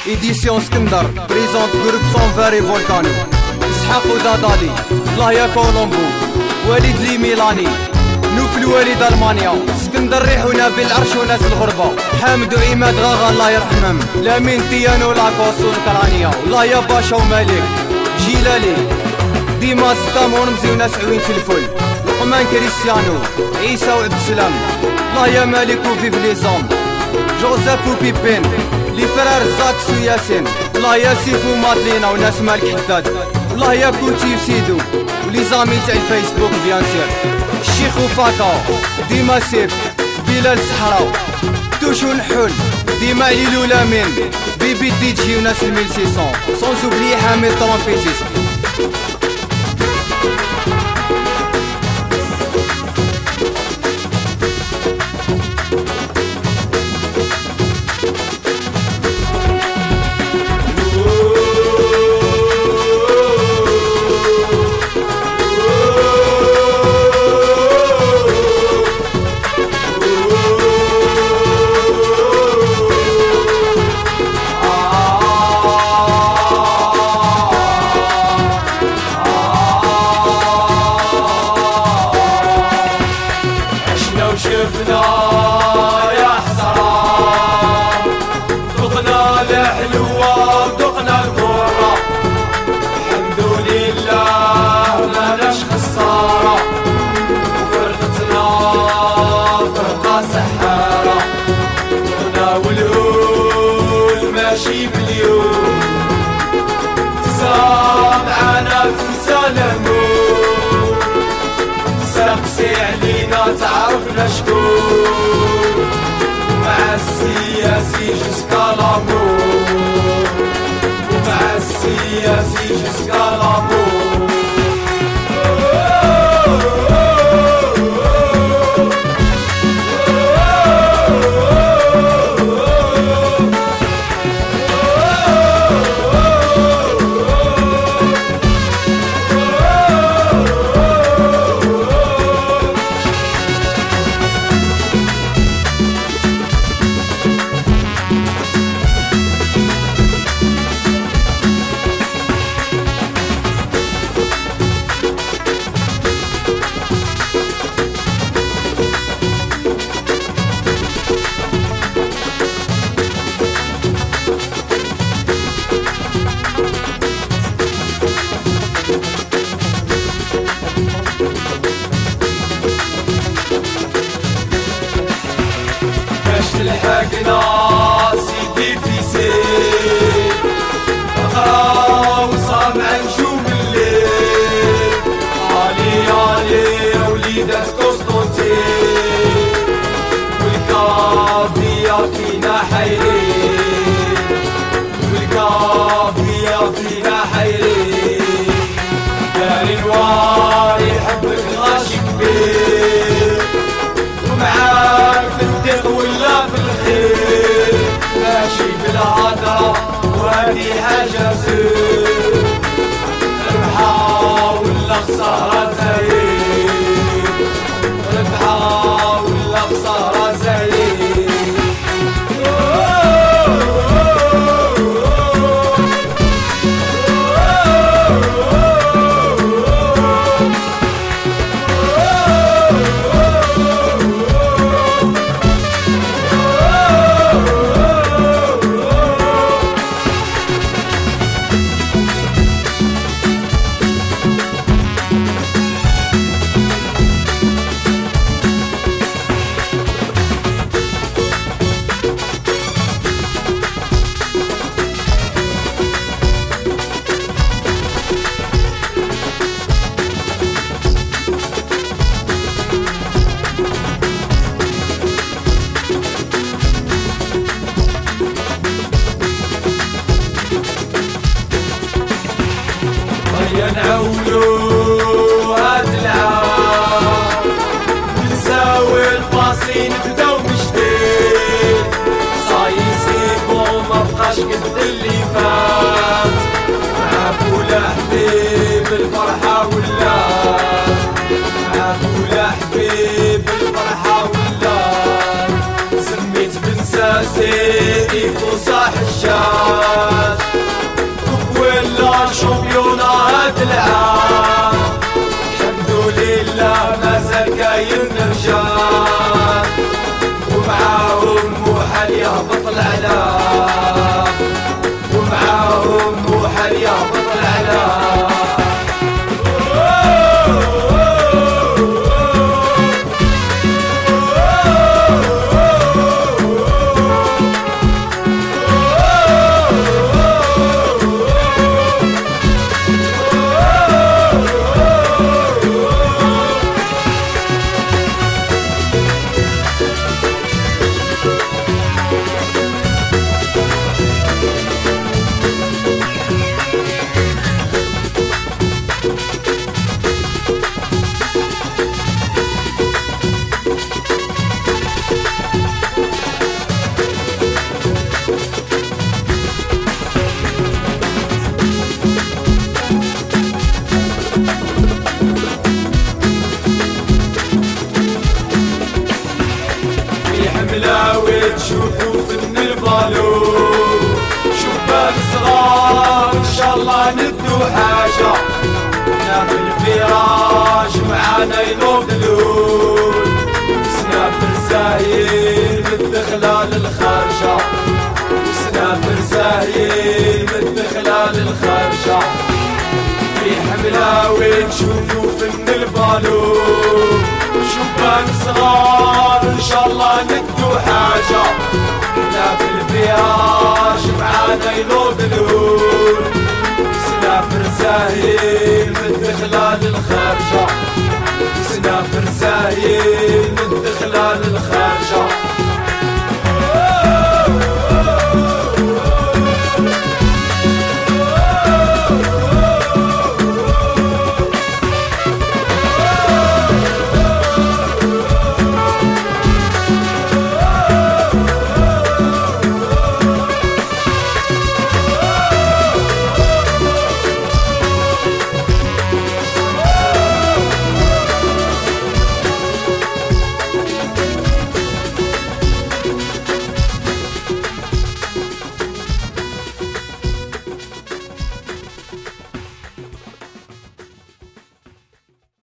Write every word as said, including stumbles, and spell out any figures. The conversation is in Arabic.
إديسيون اسكندر بريزونت جروب سونفاري فولكانو إسحاق ودادالي الله يا كولومبو وليد لي ميلاني نوف الوالد ألمانيا اسكندر ريحونا بالعرش وناس الغربة حامد وعماد غاغا الله يرحمهم لامين تيانو لاكوس والكرانيا الله يا باشا ومالك جيلالي ديما ستام ونمزي وناس عوين تلفل لقمان كريستيانو عيسى وعبد السلام الله يا مالك وفيف لي زوم جوزيف وبيبين لي فرار زاكس وياسين الله يا سيف ومادلينا وناس مالك حداد الله يا كوتي وسيدو ولي زامي تاع الفيسبوك بيان سير الشيخ وفاكا ديما سيف بلال الصحراو توشو نحول ديما عليلو لامين بيبي دي جي وناس الميل سيسون سون زوبلي حامد طرامبيتيست شفنا يا حسرة ذقنا الحلوة وذقنا المرة الحمد لله مالناش خسارة وفرقتنا فرقة سحارة ذقنا والهول ماشي باليوم تسا معانا تنسى الهموم سقسي علينا تعرفنا شكون مع السياسي جسكا لامور ومع السياسي جسكا لامور لحقنا سيدي في سير اقرا وسامع نجوم الليل علي علي وليدات قسطنطين والكافية فينا حيرين والكافية فينا حيرين داري الوار يحبك غاشي كبير ومعاك في الدق ولا في الخير ماشي بالهضرة وهادي حاجة زين ربحة ولا خسارة زين ربحة ولا خسارة زين نعولو هاد العام نساوي الباصي نبداو من جديد صايصي بون مبقاش قد اللي فات معاك ولا حبيب الفرحة ولات معاك ولا حبيب الفرحة ولات سميت بن ساسي فصاح الشام محل يهبط العلام ومعاهم محل يهبط العلام تشوفوا فن البالو شباب صغار ان شاء الله ندو حاجة احنا في الفراش معانا ينوض اللول سنافر زاهير متدخلة للخارجة سنافر زاهير متدخلة للخارجة في حملاوي تشوفوا فن البالو شباب صغار ان شاء الله ندو حاجة احنا في الفراش معانا ينوض اللول سنافر زاهير متدخلة للخارجة